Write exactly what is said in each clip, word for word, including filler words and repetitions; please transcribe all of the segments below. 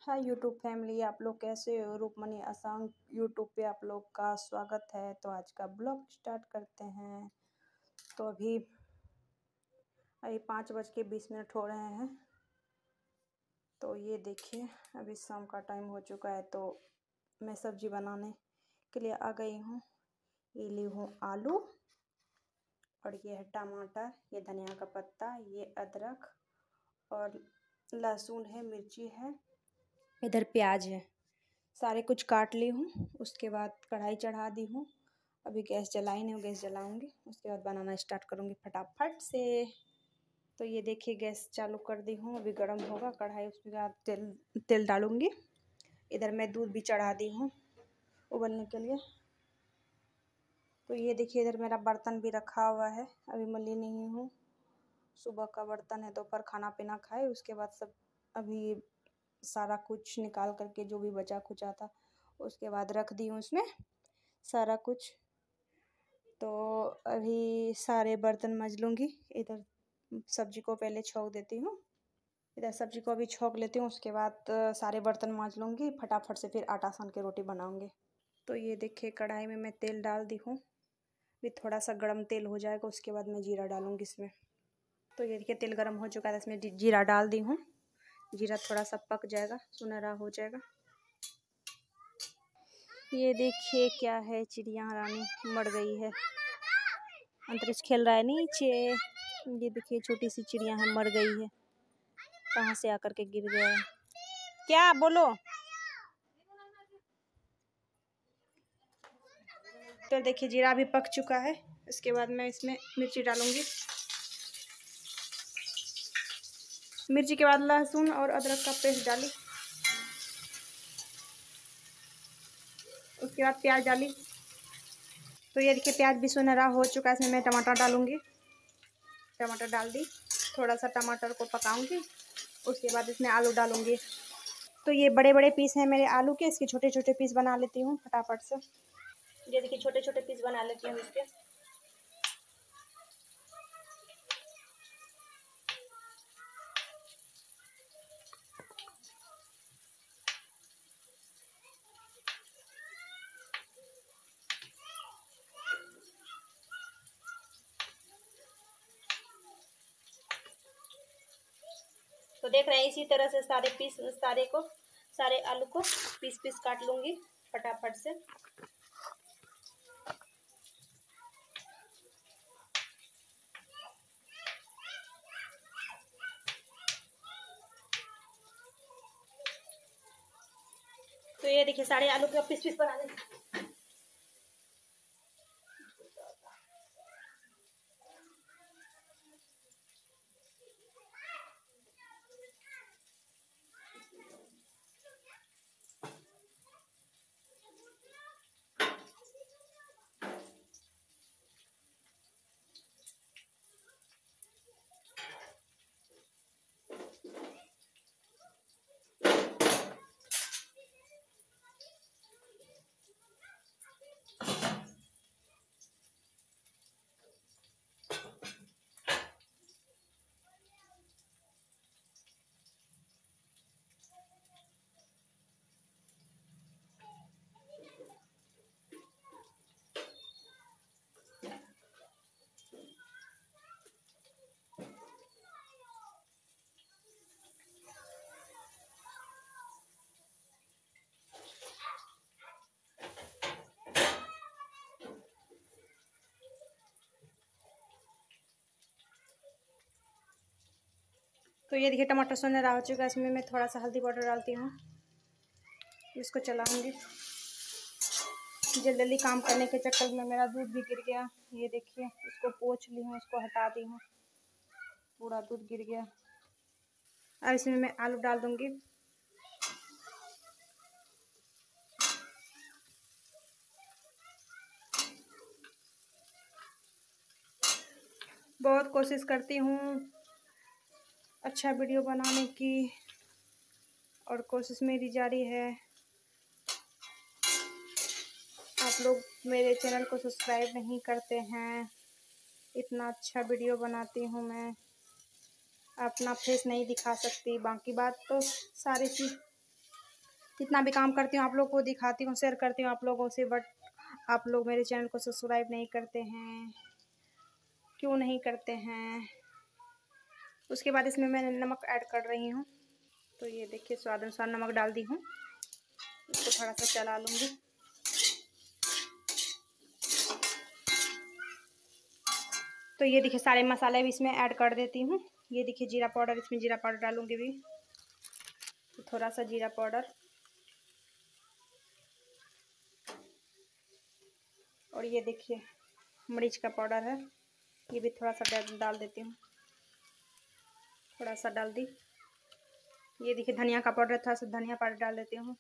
Hi YouTube family, आप लोग कैसे हो। रुकमनी आसाम यूट्यूब पे आप लोग का स्वागत है। तो आज का ब्लॉग स्टार्ट करते हैं। तो अभी अभी पाँच बज के बीस मिनट हो रहे हैं। तो ये देखिए अभी शाम का टाइम हो चुका है। तो मैं सब्जी बनाने के लिए आ गई हूँ। ये ली हूँ आलू, और ये है टमाटर, ये धनिया का पत्ता, ये अदरक और लहसुन है, मिर्ची है, इधर प्याज है। सारे कुछ काट ली हूँ। उसके बाद कढ़ाई चढ़ा दी हूँ। अभी गैस जलाई नहीं हूँ, गैस जलाऊंगी उसके बाद बनाना स्टार्ट करूँगी फटाफट से। तो ये देखिए गैस चालू कर दी हूँ, अभी गर्म होगा कढ़ाई, उसके बाद तेल तेल डालूँगी। इधर मैं दूध भी चढ़ा दी हूँ उबलने के लिए। तो ये देखिए इधर मेरा बर्तन भी रखा हुआ है, अभी मली नहीं हूँ। सुबह का बर्तन है, दोपहर खाना पीना खाए उसके बाद सब अभी सारा कुछ निकाल करके जो भी बचा खुचा था उसके बाद रख दी हूँ उसमें सारा कुछ। तो अभी सारे बर्तन मज लूँगी। इधर सब्जी को पहले छौंक देती हूँ, इधर सब्जी को अभी छौंक लेती हूँ, उसके बाद सारे बर्तन मांज लूँगी फटाफट से, फिर आटा सान के रोटी बनाऊँगी। तो ये देखिए कढ़ाई में मैं तेल डाल दी हूँ। भी थोड़ा सा गर्म तेल हो जाएगा उसके बाद मैं जीरा डालूँगी इसमें। तो ये देखिए तेल गर्म हो चुका है, इसमें जीरा डाल दी हूँ। जीरा थोड़ा सा पक जाएगा, सुनहरा हो जाएगा। ये देखिए क्या है, चिड़िया रानी मर गई है। अंतरिक्ष खेल रहा है नीचे। ये देखिए छोटी सी चिड़िया है, मर गई है, कहाँ से आकर के गिर गया है। क्या बोलो। तो देखिए जीरा भी पक चुका है, इसके बाद मैं इसमें मिर्ची डालूंगी। मिर्ची के बाद लहसुन और अदरक का पेस्ट डाली, उसके बाद प्याज डाली। तो ये देखिए प्याज भी सुनहरा हो चुका है, इसमें मैं टमाटर डालूंगी। टमाटर डाल दी, थोड़ा सा टमाटर को पकाऊंगी, उसके बाद इसमें आलू डालूंगी। तो ये बड़े बड़े पीस हैं मेरे आलू के, इसके छोटे छोटे पीस बना लेती हूँ फटाफट से। ये देखिए छोटे छोटे पीस बना लेती हूँ इसके। तो देख रहे हैं इसी तरह से सारे पीस सारे को सारे आलू को पीस पीस काट लूंगी फटाफट से। तो ये देखिए सारे आलू के पीस पीस बना लेंगे। तो ये देखिए टमाटर सुनहरा हो चुका है, इसमें मैं थोड़ा सा हल्दी पाउडर डालती हूँ, इसको चलाऊंगी। जल्दी जल्दी काम करने के चक्कर में मेरा दूध भी गिर गया। ये देखिए इसको पोंछ ली हूँ, इसको हटा दी हूँ, पूरा दूध गिर गया। अब इसमें मैं आलू डाल दूंगी। बहुत कोशिश करती हूँ अच्छा वीडियो बनाने की, और कोशिश मेरी जारी है। आप लोग मेरे चैनल को सब्सक्राइब नहीं करते हैं। इतना अच्छा वीडियो बनाती हूँ मैं, अपना फेस नहीं दिखा सकती, बाकी बात तो सारी चीज़ जितना भी काम करती हूँ आप लोग को दिखाती हूँ, शेयर करती हूँ आप लोगों से, बट आप लोग मेरे चैनल को सब्सक्राइब नहीं करते हैं, क्यों नहीं करते हैं। उसके बाद इसमें मैं नमक ऐड कर रही हूँ। तो ये देखिए स्वाद अनुसार नमक डाल दी हूँ। इसको थोड़ा सा चला लूँगी। तो ये देखिए सारे मसाले भी इसमें ऐड कर देती हूँ। ये देखिए जीरा पाउडर, इसमें जीरा पाउडर डालूँगी भी, तो थोड़ा सा जीरा पाउडर, और ये देखिए मिर्च का पाउडर है, ये भी थोड़ा सा डाल देती हूँ, थोड़ा सा डाल दी। ये देखिए धनिया का पाउडर, थोड़ा सा धनिया पाउडर डाल देती हूँ।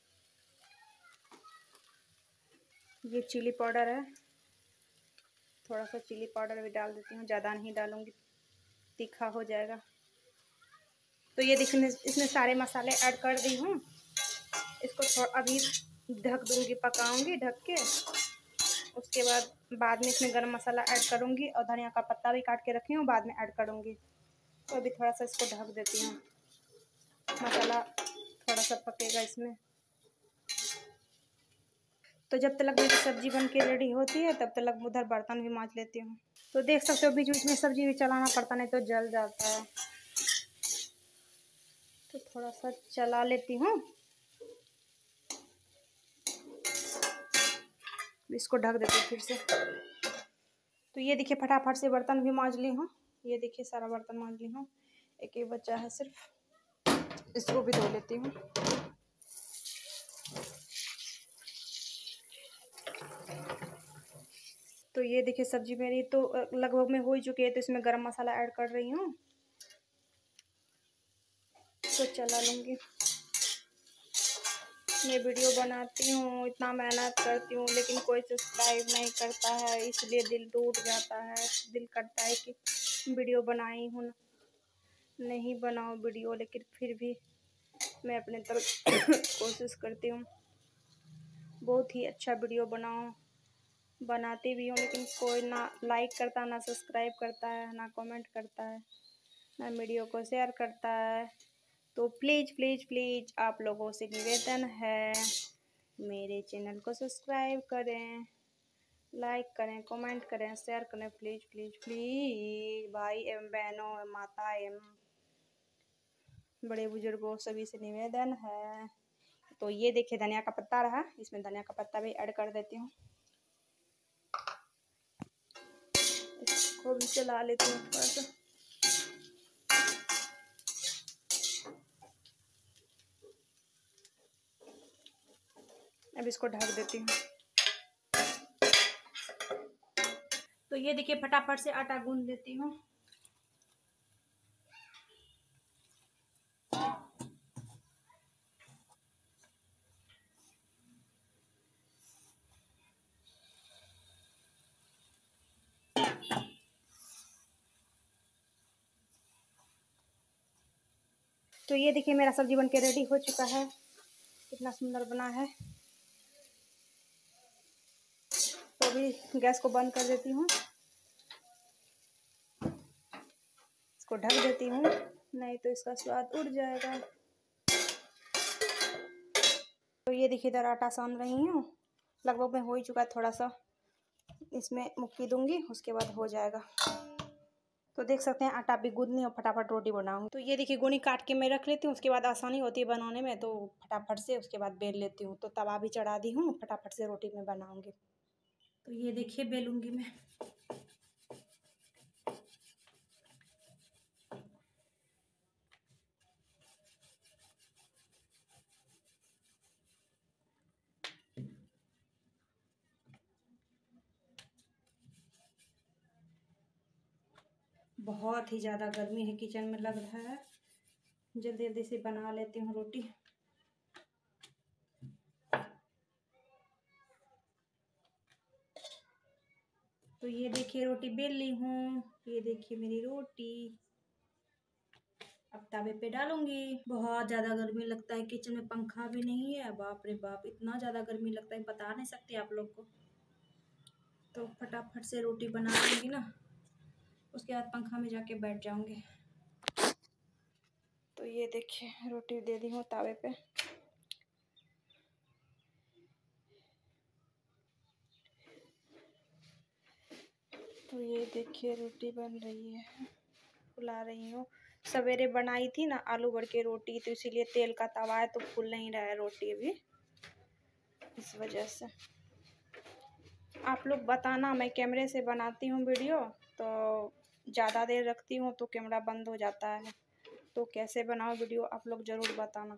ये चिली पाउडर है, थोड़ा सा चिली पाउडर भी डाल देती हूँ, ज़्यादा नहीं डालूँगी, तीखा हो जाएगा। तो ये देखिए इसमें सारे मसाले ऐड कर दी हूँ। इसको थोड़ा अभी ढक दूँगी, पकाऊँगी ढक के। उसके बाद बाद में इसमें गरम मसाला ऐड करूँगी और धनिया का पत्ता भी काट के रखी हूँ, बाद में ऐड करूँगी। तो अभी थोड़ा सा इसको ढक देती हूँ, मसाला थोड़ा सा पकेगा इसमें। तो जब तक मेरी सब्जी बन के रेडी होती है तब तक उधर बर्तन भी मांज लेती हूँ। तो देख सकते हो बीच बीच में सब्जी भी चलाना पड़ता, नहीं तो जल जाता है। तो थोड़ा सा चला लेती हूँ, इसको ढक देती हूँ फिर से। तो ये देखिए फटाफट से बर्तन भी मांज ली हूँ। ये देखिए सारा बर्तन मांज ली हूँ, एक ही बचा है सिर्फ, इसको भी धो लेती हूँ। तो ये देखिए सब्जी मेरी तो लगभग में हो ही चुकी है, तो इसमें गरम मसाला ऐड कर रही हूँ, तो चला लूँगी। मैं वीडियो बनाती हूँ, इतना मेहनत करती हूँ, लेकिन कोई सब्सक्राइब नहीं करता है, इसलिए दिल टूट जाता है। दिल करता है कि वीडियो बनाई हूँ, नहीं बनाओ वीडियो, लेकिन फिर भी मैं अपने तरफ कोशिश करती हूँ बहुत ही अच्छा वीडियो बनाऊँ। बनाती भी हूँ, लेकिन कोई ना लाइक करता, ना सब्सक्राइब करता है, ना कमेंट करता है, ना वीडियो को शेयर करता है। तो प्लीज़ प्लीज़ प्लीज़ आप लोगों से निवेदन है, मेरे चैनल को सब्सक्राइब करें, लाइक करें, कमेंट करें, शेयर करें, प्लीज़ प्लीज़ प्लीज़। भाई एवं बहनों, माता एवं बड़े बुजुर्गों सभी से निवेदन है। तो ये देखिए धनिया का पत्ता रहा, इसमें धनिया का पत्ता भी ऐड कर देती हूँ। इसको भी चला लेती हूँ थोड़ा सा। अब इसको ढक देती हूँ। तो ये देखिए फटाफट से आटा गूंद लेती हूँ। तो ये देखिए मेरा सब्जी बनके रेडी हो चुका है, कितना सुंदर बना है। तो अभी गैस को बंद कर देती हूँ, इसको ढक देती हूँ, नहीं तो इसका स्वाद उड़ जाएगा। तो ये देखिए इधर आटा सान रही हूँ, लगभग में हो ही चुका है, थोड़ा सा इसमें मुक्की दूंगी, उसके बाद हो जाएगा। तो देख सकते हैं आटा भी गूंदनी और फटाफट रोटी बनाऊंगी। तो ये देखिए गोनी काट के मैं रख लेती हूँ, उसके बाद आसानी होती है बनाने में, तो फटाफट से उसके बाद बेल लेती हूँ। तो तवा भी चढ़ा दी हूँ, फटाफट से रोटी में बनाऊंगी। तो ये देखिए बेलूंगी मैं। बहुत ही ज़्यादा गर्मी है किचन में, लग रहा है जल्दी जल्दी से बना लेती हूँ रोटी। तो ये देखिए रोटी बेल ली हूँ, ये देखिए मेरी रोटी। अब तवे पे डालूंगी। बहुत ज़्यादा गर्मी लगता है किचन में, पंखा भी नहीं है, बाप रे बाप इतना ज़्यादा गर्मी लगता है बता नहीं सकती आप लोग को। तो फटाफट से रोटी बना लूँगी ना, उसके बाद पंखा में जाके बैठ जाऊँगी। तो ये देखिए रोटी दे दी हूँ तावे पे। तो ये देखिए रोटी बन रही है, फुला रही हूँ। सवेरे बनाई थी ना आलू भर के रोटी, तो इसीलिए तेल का तवा है तो फूल नहीं रहा है रोटी अभी, इस वजह से। आप लोग बताना, मैं कैमरे से बनाती हूँ वीडियो तो ज़्यादा देर रखती हूँ तो कैमरा बंद हो जाता है, तो कैसे बनाओ वीडियो आप लोग ज़रूर बताना।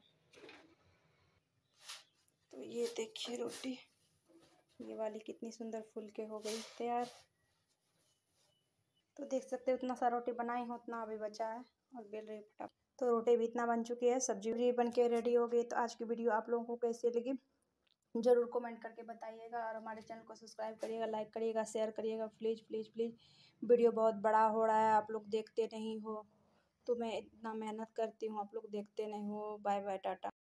तो ये देखिए रोटी, ये वाली कितनी सुंदर फूल के हो गई तैयार। तो देख सकते हो उतना सा रोटी बनाई हूँ, उतना अभी बचा है और बेल रही फटाफट। तो रोटी भी इतना बन चुकी है, सब्जी भी बन के रेडी हो गई। तो आज की वीडियो आप लोगों को कैसी लगी ज़रूर कमेंट करके बताइएगा, और हमारे चैनल को सब्सक्राइब करिएगा, लाइक करिएगा, शेयर करिएगा, प्लीज़ प्लीज़ प्लीज़। वीडियो बहुत बड़ा हो रहा है, आप लोग देखते नहीं हो, तो मैं इतना मेहनत करती हूँ, आप लोग देखते नहीं हो। Bye bye, Tata.